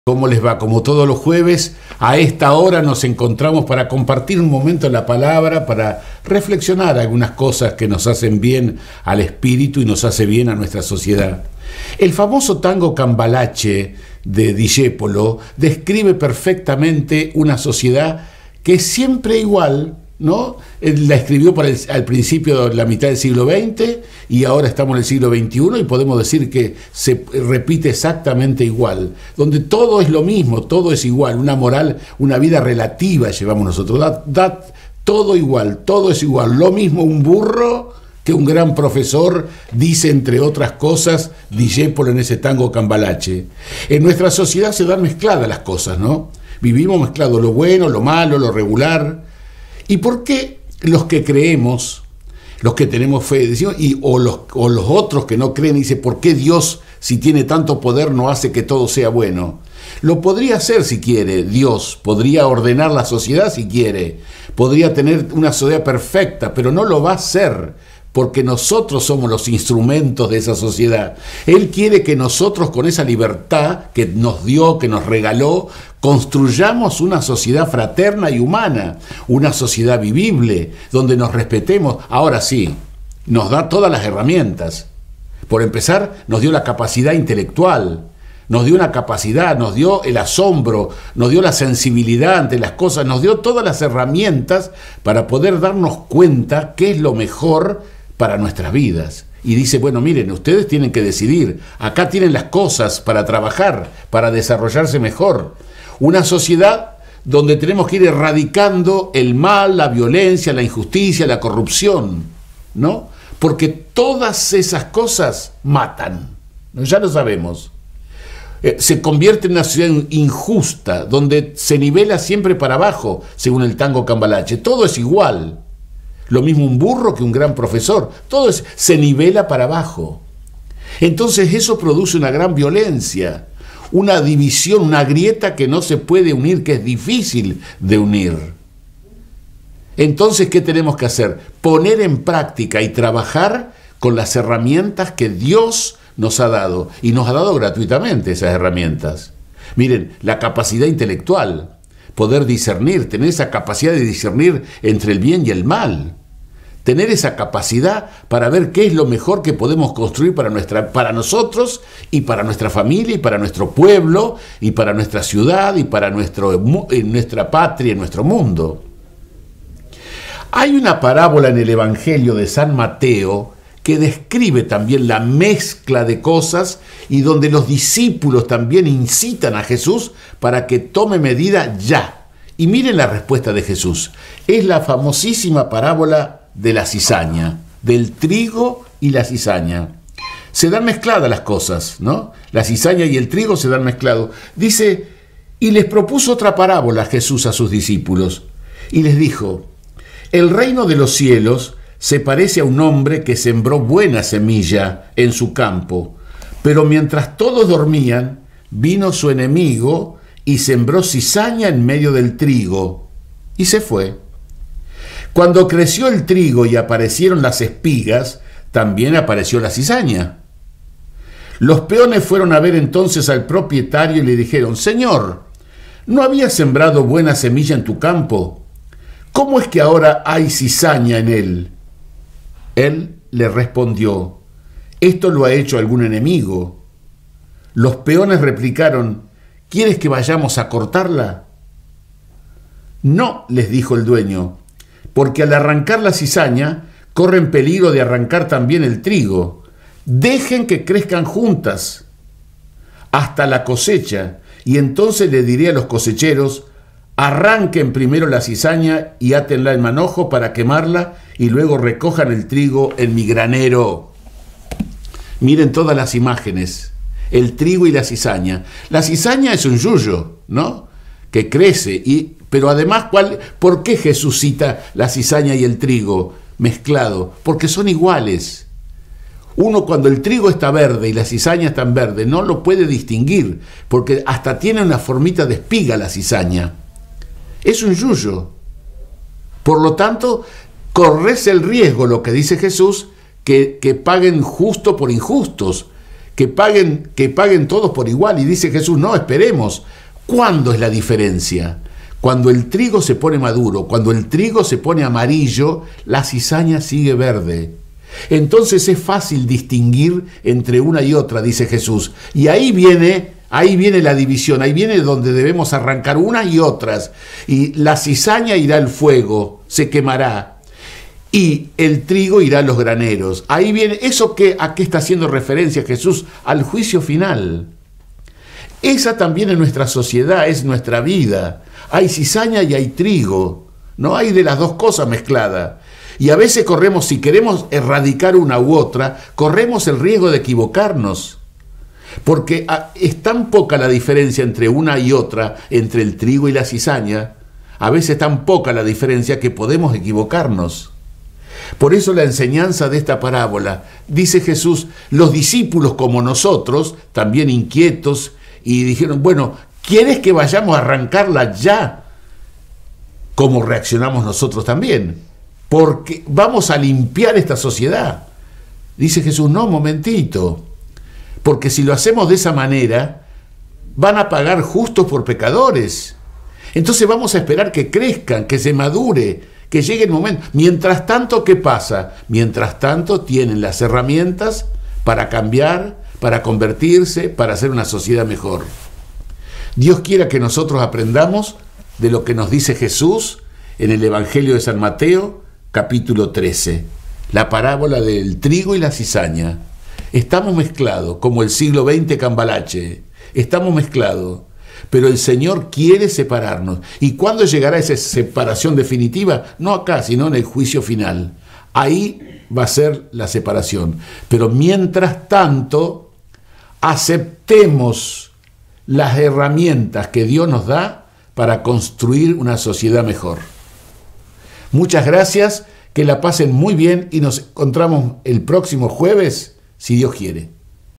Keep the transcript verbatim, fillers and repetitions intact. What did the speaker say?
¿Cómo les va? Como todos los jueves, a esta hora nos encontramos para compartir un momento en la palabra, para reflexionar algunas cosas que nos hacen bien al espíritu y nos hace bien a nuestra sociedad. El famoso tango Cambalache de Discépolo describe perfectamente una sociedad que es siempre igual, ¿no? Él la escribió para el, al principio de la mitad del siglo veinte y ahora estamos en el siglo veintiuno y podemos decir que se repite exactamente igual, donde todo es lo mismo, todo es igual, una moral, una vida relativa llevamos nosotros, da, da todo igual, todo es igual, lo mismo un burro que un gran profesor, dice entre otras cosas Discépolo en ese tango Cambalache. En nuestra sociedad se dan mezcladas las cosas, ¿no? Vivimos mezclado lo bueno, lo malo, lo regular. ¿Y por qué los que creemos, los que tenemos fe, decimos, y, o, los, o los otros que no creen, dicen, ¿por qué Dios, si tiene tanto poder, no hace que todo sea bueno? Lo podría hacer si quiere Dios, podría ordenar la sociedad si quiere, podría tener una sociedad perfecta, pero no lo va a hacer, porque nosotros somos los instrumentos de esa sociedad. Él quiere que nosotros, con esa libertad que nos dio, que nos regaló, construyamos una sociedad fraterna y humana, una sociedad vivible, donde nos respetemos. Ahora sí, nos da todas las herramientas. Por empezar, nos dio la capacidad intelectual, nos dio una capacidad, nos dio el asombro, nos dio la sensibilidad ante las cosas, nos dio todas las herramientas para poder darnos cuenta qué es lo mejor para nuestras vidas. Y dice, bueno, miren, ustedes tienen que decidir, acá tienen las cosas para trabajar, para desarrollarse mejor. Una sociedad donde tenemos que ir erradicando el mal, la violencia, la injusticia, la corrupción, ¿no? Porque todas esas cosas matan, ya lo sabemos. Eh, se convierte en una sociedad injusta, donde se nivela siempre para abajo, según el tango Cambalache. Todo es igual. Lo mismo un burro que un gran profesor. Todo es, se nivela para abajo. Entonces eso produce una gran violencia, una división, una grieta que no se puede unir, que es difícil de unir. Entonces, ¿qué tenemos que hacer? Poner en práctica y trabajar con las herramientas que Dios nos ha dado. Y nos ha dado gratuitamente esas herramientas. Miren, la capacidad intelectual, poder discernir, tener esa capacidad de discernir entre el bien y el mal. Tener esa capacidad para ver qué es lo mejor que podemos construir para, nuestra, para nosotros y para nuestra familia y para nuestro pueblo y para nuestra ciudad y para nuestro, nuestra patria y nuestro mundo. Hay una parábola en el Evangelio de San Mateo que describe también la mezcla de cosas y donde los discípulos también incitan a Jesús para que tome medida ya. Y miren la respuesta de Jesús. Es la famosísima parábola de la cizaña, del trigo y la cizaña. Se dan mezcladas las cosas, ¿no? La cizaña y el trigo se dan mezclados. Dice, y les propuso otra parábola Jesús a sus discípulos, y les dijo, el reino de los cielos se parece a un hombre que sembró buena semilla en su campo, pero mientras todos dormían, vino su enemigo y sembró cizaña en medio del trigo, y se fue. Cuando creció el trigo y aparecieron las espigas, también apareció la cizaña. Los peones fueron a ver entonces al propietario y le dijeron, Señor, ¿no habías sembrado buena semilla en tu campo? ¿Cómo es que ahora hay cizaña en él? Él le respondió, esto lo ha hecho algún enemigo. Los peones replicaron, ¿quieres que vayamos a cortarla? No, les dijo el dueño, porque al arrancar la cizaña, corren peligro de arrancar también el trigo. Dejen que crezcan juntas hasta la cosecha, y entonces le diré a los cosecheros, arranquen primero la cizaña y átenla en manojo para quemarla, y luego recojan el trigo en mi granero. Miren todas las imágenes, el trigo y la cizaña. La cizaña es un yuyo, ¿no?, que crece, y, pero además, ¿cuál, ¿por qué Jesús cita la cizaña y el trigo mezclado? Porque son iguales. Uno, cuando el trigo está verde y la cizaña está verde, no lo puede distinguir, porque hasta tiene una formita de espiga la cizaña. Es un yuyo. Por lo tanto, corres el riesgo, lo que dice Jesús, que, que paguen justo por injustos, que paguen, que paguen todos por igual. Y dice Jesús, no, esperemos. ¿Cuándo es la diferencia? Cuando el trigo se pone maduro, cuando el trigo se pone amarillo, la cizaña sigue verde. Entonces es fácil distinguir entre una y otra, dice Jesús. Y ahí viene, ahí viene la división, ahí viene donde debemos arrancar unas y otras. Y la cizaña irá al fuego, se quemará. Y el trigo irá a los graneros. Ahí viene, ¿eso qué, a qué está haciendo referencia Jesús? Al juicio final. Esa también es nuestra sociedad, es nuestra vida. Hay cizaña y hay trigo. No hay de las dos cosas mezcladas. Y a veces corremos, si queremos erradicar una u otra, corremos el riesgo de equivocarnos. Porque es tan poca la diferencia entre una y otra, entre el trigo y la cizaña, a veces tan poca la diferencia que podemos equivocarnos. Por eso la enseñanza de esta parábola, dice Jesús, los discípulos como nosotros, también inquietos, y dijeron, bueno, ¿quieres que vayamos a arrancarla ya? Como reaccionamos nosotros también. Porque vamos a limpiar esta sociedad. Dice Jesús, no, momentito. Porque si lo hacemos de esa manera, van a pagar justos por pecadores. Entonces vamos a esperar que crezcan, que se madure, que llegue el momento. Mientras tanto, ¿qué pasa? Mientras tanto, tienen las herramientas para cambiar, para convertirse, para hacer una sociedad mejor. Dios quiera que nosotros aprendamos de lo que nos dice Jesús en el Evangelio de San Mateo, capítulo trece, la parábola del trigo y la cizaña. Estamos mezclados, como el siglo veinte Cambalache, estamos mezclados, pero el Señor quiere separarnos. ¿Y cuándo llegará esa separación definitiva? No acá, sino en el juicio final. Ahí va a ser la separación. Pero mientras tanto, aceptemos las herramientas que Dios nos da para construir una sociedad mejor. Muchas gracias, que la pasen muy bien y nos encontramos el próximo jueves, si Dios quiere.